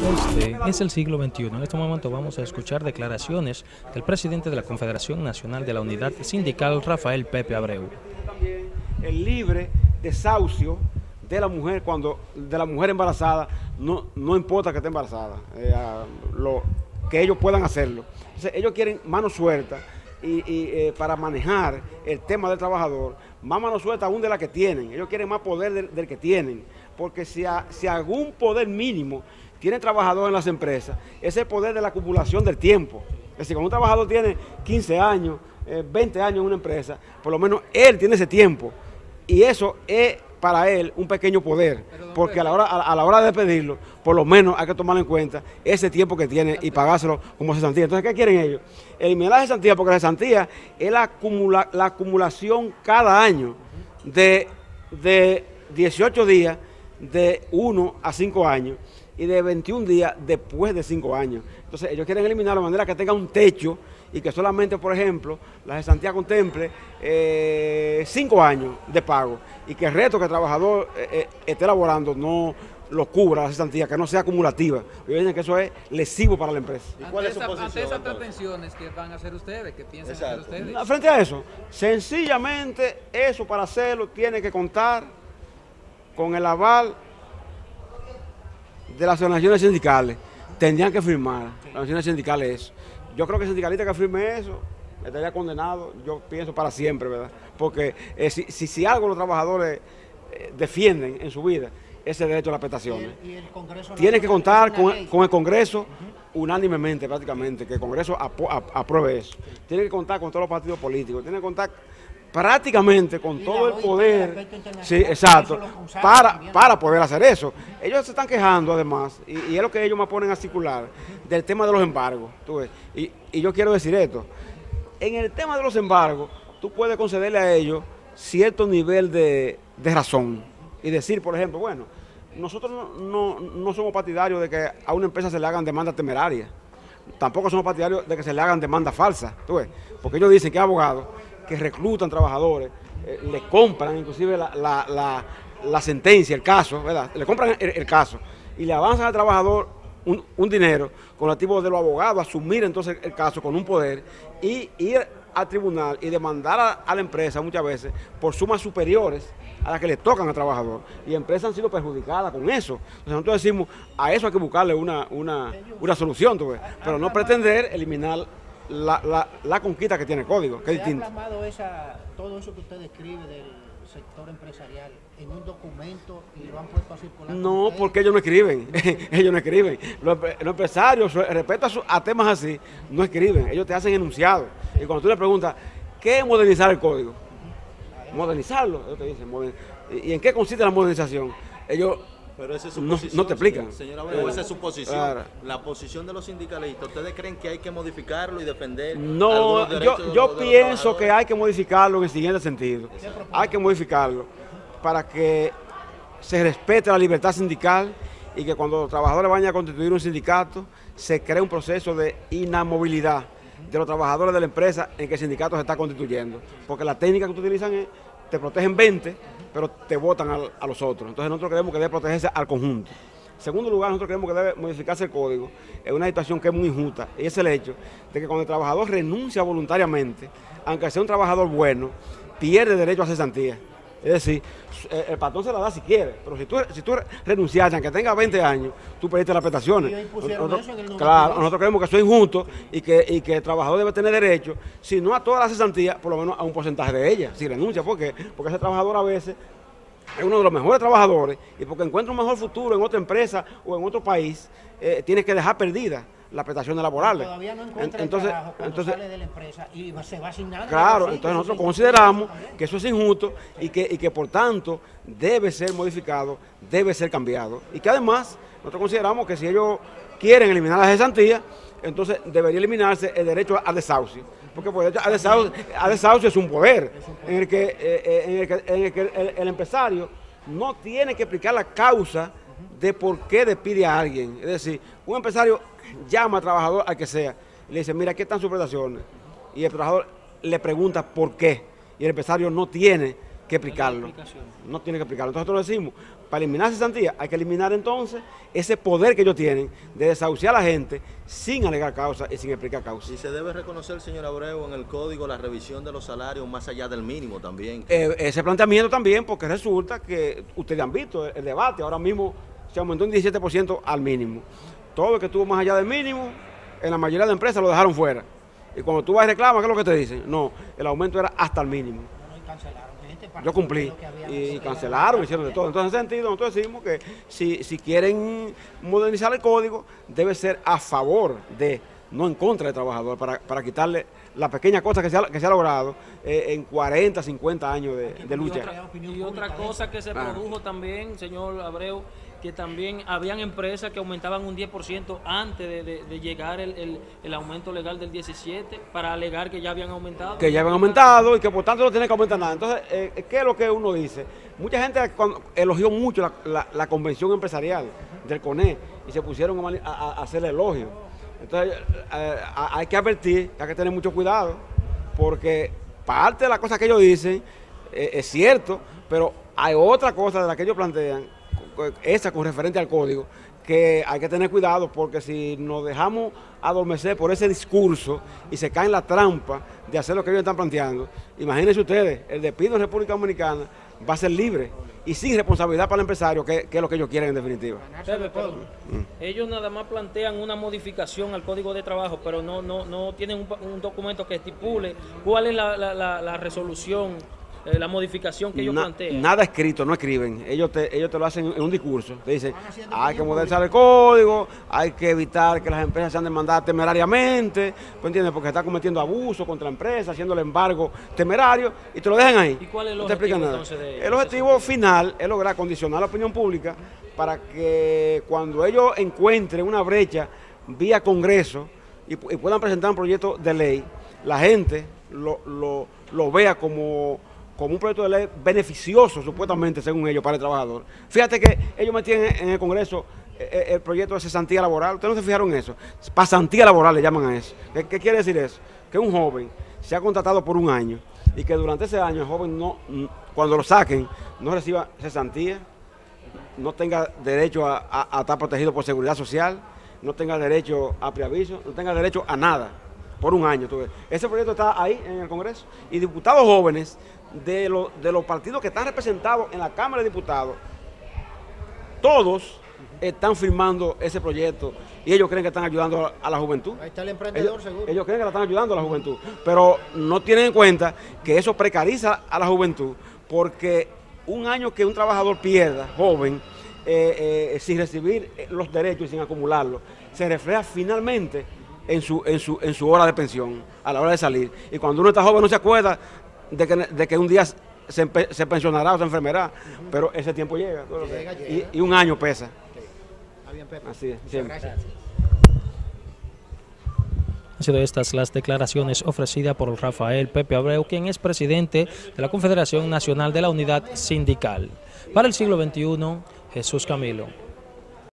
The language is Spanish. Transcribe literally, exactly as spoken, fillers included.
Este es el siglo veintiuno. En este momento vamos a escuchar declaraciones del presidente de la Confederación Nacional de la Unidad Sindical, Rafael Pepe Abreu. También el libre desahucio de la mujer cuando de la mujer embarazada, no, no importa que esté embarazada, eh, lo, que ellos puedan hacerlo. Entonces, ellos quieren mano suelta y, y eh, para manejar el tema del trabajador, más mano suelta aún de la que tienen. Ellos quieren más poder del, del que tienen, porque si, a, si algún poder mínimo tiene trabajador en las empresas, es el poder de la acumulación del tiempo. Es decir, cuando un trabajador tiene quince años, eh, veinte años en una empresa, por lo menos él tiene ese tiempo. Y eso es para él un pequeño poder, porque a la hora, a, a la hora de despedirlo, por lo menos hay que tomar en cuenta ese tiempo que tiene y pagárselo como cesantía. Entonces, ¿qué quieren ellos? Eliminar la cesantía, porque la cesantía es la, acumula, la acumulación cada año de, de dieciocho días, de uno a cinco años, y de veintiún días después de cinco años. Entonces ellos quieren eliminarlo de manera que tenga un techo y que solamente, por ejemplo, la cesantía contemple eh, cinco años de pago y que el resto que el trabajador eh, eh, esté laborando no lo cubra la cesantía, que no sea acumulativa. Ellos dicen que eso es lesivo para la empresa. ¿Y cuál es su posición? Ante esas pretensiones, ¿qué van a hacer ustedes? ¿Qué piensan hacer ustedes? Frente a eso, sencillamente eso para hacerlo tiene que contar con el aval de las organizaciones sindicales. Tendrían que firmar las organizaciones sindicales eso. Yo creo que el sindicalista que firme eso estaría condenado, yo pienso, para siempre, ¿verdad? Porque eh, si, si, si algo los trabajadores eh, defienden en su vida, ese derecho a las prestaciones. ¿Y el, y el Congreso tiene que contar con, con el Congreso uh-huh. unánimemente, prácticamente, que el Congreso apro, ap, apruebe eso. Tiene que contar con todos los partidos políticos, tiene que contar prácticamente con todo el poder, sí, exacto, para, para poder hacer eso. Ellos se están quejando además, y, y es lo que ellos me ponen a circular, del tema de los embargos. ¿Tú ves? Y, y yo quiero decir esto, en el tema de los embargos, tú puedes concederle a ellos cierto nivel de, de razón, y decir, por ejemplo, bueno, nosotros no, no, no somos partidarios de que a una empresa se le hagan demandas temerarias, tampoco somos partidarios de que se le hagan demandas falsas, ¿tú ves? Porque ellos dicen que abogados que reclutan trabajadores, eh, le compran inclusive la, la, la, la sentencia, el caso, ¿verdad? Le compran el, el caso y le avanzan al trabajador un, un dinero con el tipo de los abogados, asumir entonces el caso con un poder y ir al tribunal y demandar a, a la empresa muchas veces por sumas superiores a las que le tocan al trabajador. Y empresas han sido perjudicadas con eso. Entonces nosotros decimos, a eso hay que buscarle una, una, una solución, ¿tú ves? Pero no pretender eliminar La, la, la conquista que tiene el código, que es distinto. ¿Se ha plasmado esa, todo eso que usted describe del sector empresarial en un documento y lo han puesto a circular? No, porque ellos no escriben, ellos no escriben. Los, los empresarios, respecto a, su, a temas así, no escriben, ellos te hacen enunciados. Y cuando tú le preguntas, ¿qué es modernizar el código? Modernizarlo, ellos te dicen, modern... ¿y en qué consiste la modernización? Ellos... Pero esa es su no, posición, no te explican. Señora Abreu, esa es su posición. Claro. La posición de los sindicalistas, ¿ustedes creen que hay que modificarlo y defender? No, yo, yo de pienso que hay que modificarlo en el siguiente sentido. Hay que modificarlo para que se respete la libertad sindical y que cuando los trabajadores vayan a constituir un sindicato, se cree un proceso de inamovilidad de los trabajadores de la empresa en que el sindicato se está constituyendo. Porque la técnica que utilizan es, te protegen veinte, pero te votan a, a los otros. Entonces nosotros creemos que debe protegerse al conjunto. En segundo lugar, nosotros creemos que debe modificarse el código. Es una situación que es muy injusta, y es el hecho de que cuando el trabajador renuncia voluntariamente, aunque sea un trabajador bueno, pierde derecho a cesantía. Es decir, el patrón se la da si quiere, pero si tú, si tú renunciaste, aunque tenga veinte años, tú perdiste las prestaciones. Nosotros, claro, nosotros creemos que eso es injusto y que, y que el trabajador debe tener derecho, si no a toda la cesantía, por lo menos a un porcentaje de ella, si renuncia. ¿Por qué? Porque ese trabajador a veces es uno de los mejores trabajadores y porque encuentra un mejor futuro en otra empresa o en otro país, eh, tiene que dejar perdida las prestaciones laborales. Todavía no encuentra entonces, el trabajo cuando entonces, sale de la empresa y se va sin nada. Claro, entonces nosotros consideramos que eso es injusto y que, y que por tanto debe ser modificado, debe ser cambiado. Y que además nosotros consideramos que si ellos quieren eliminar la cesantía, entonces debería eliminarse el derecho al desahucio. Porque por el derecho al desahucio, al desahucio es un poder en el que, eh, en el, que, en el, que el, el empresario no tiene que explicar la causa de por qué despide a alguien. Es decir, un empresario llama al trabajador al que sea y le dice, mira, ¿qué están sus prestaciones? Y el trabajador le pregunta por qué. Y el empresario no tiene que explicarlo. No tiene que explicarlo. Entonces nosotros decimos, para eliminar cesantía hay que eliminar entonces ese poder que ellos tienen de desahuciar a la gente sin alegar causa y sin explicar causa. Y se debe reconocer, señor Abreu, en el código la revisión de los salarios más allá del mínimo también. Eh, ese planteamiento también, porque resulta que ustedes han visto el, el debate, ahora mismo se aumentó un diecisiete por ciento al mínimo. Todo lo que estuvo más allá del mínimo, en la mayoría de empresas lo dejaron fuera. Y cuando tú vas y reclamas, ¿qué es lo que te dicen? No, el aumento era hasta el mínimo. Yo cumplí y cancelaron, hicieron de todo. Entonces, en ese sentido, nosotros decimos que si, si quieren modernizar el código, debe ser a favor de, no en contra del trabajador, para, para quitarle la pequeña cosa que se ha, que se ha logrado eh, en cuarenta, cincuenta años de, de lucha. Y otra, y otra cosa que se produjo también, señor Abreu, que también habían empresas que aumentaban un diez por ciento antes de, de, de llegar el, el, el aumento legal del diecisiete para alegar que ya habían aumentado. Que ya habían aumentado y que por tanto no tiene que aumentar nada. Entonces, eh, ¿qué es lo que uno dice? Mucha gente cuando, elogió mucho la, la, la convención empresarial del C O N E y se pusieron a, a, a hacer elogio. Entonces, eh, hay que advertir, hay que tener mucho cuidado, porque parte de las cosas que ellos dicen eh, es cierto, pero hay otra cosa de la que ellos plantean, esa con referente al código, que hay que tener cuidado, porque si nos dejamos adormecer por ese discurso y se cae en la trampa de hacer lo que ellos están planteando, imagínense ustedes, el despido en República Dominicana va a ser libre y sin responsabilidad para el empresario, que, que es lo que ellos quieren en definitiva. Pepe, pero mm. ellos nada más plantean una modificación al Código de Trabajo, pero no, no, no tienen un, un documento que estipule cuál es la, la, la, la resolución, eh, la modificación que ellos Na, plantean. Nada escrito, no escriben. Ellos te, ellos te lo hacen en un discurso. Te dicen, hay que modernizar el código, hay que evitar que las empresas sean demandadas temerariamente, ¿tú entiendes? Porque está cometiendo abuso contra la empresa, haciéndole embargo temerario, y te lo dejan ahí. ¿Y cuál es el no te objetivo nada. entonces de El objetivo final es lograr condicionar la opinión pública para que cuando ellos encuentren una brecha vía Congreso y, y puedan presentar un proyecto de ley, la gente lo, lo, lo vea como... como un proyecto de ley beneficioso, supuestamente, según ellos, para el trabajador. Fíjate que ellos metían en el Congreso el, el proyecto de cesantía laboral. ¿Ustedes no se fijaron en eso? Pasantía laboral le llaman a eso. ¿Qué, qué quiere decir eso? Que un joven se ha contratado por un año y que durante ese año el joven, no, cuando lo saquen, no reciba cesantía, no tenga derecho a, a, a estar protegido por seguridad social, no tenga derecho a preaviso, no tenga derecho a nada, por un año. ¿Tú ves? Ese proyecto está ahí en el Congreso. Y diputados jóvenes de, lo, de los partidos que están representados en la Cámara de Diputados, todos están firmando ese proyecto y ellos creen que están ayudando a, a la juventud. Ahí está el emprendedor, ellos, seguro. Ellos creen que la están ayudando a la juventud, pero no tienen en cuenta que eso precariza a la juventud, porque un año que un trabajador pierda, joven, eh, eh, sin recibir los derechos y sin acumularlos, se refleja finalmente en su, en, su, en su hora de pensión, a la hora de salir. Y cuando uno está joven no se acuerda de que, de que un día se, se pensionará o se enfermará, uh-huh. pero ese tiempo llega. llega, llega. Y, y un año pesa. Okay. Está bien, Pepe. Así es. Siempre. Gracias. Han sido estas las declaraciones ofrecidas por Rafael Pepe Abreu, quien es presidente de la Confederación Nacional de la Unidad Sindical. Para el siglo veintiuno, Jesús Camilo.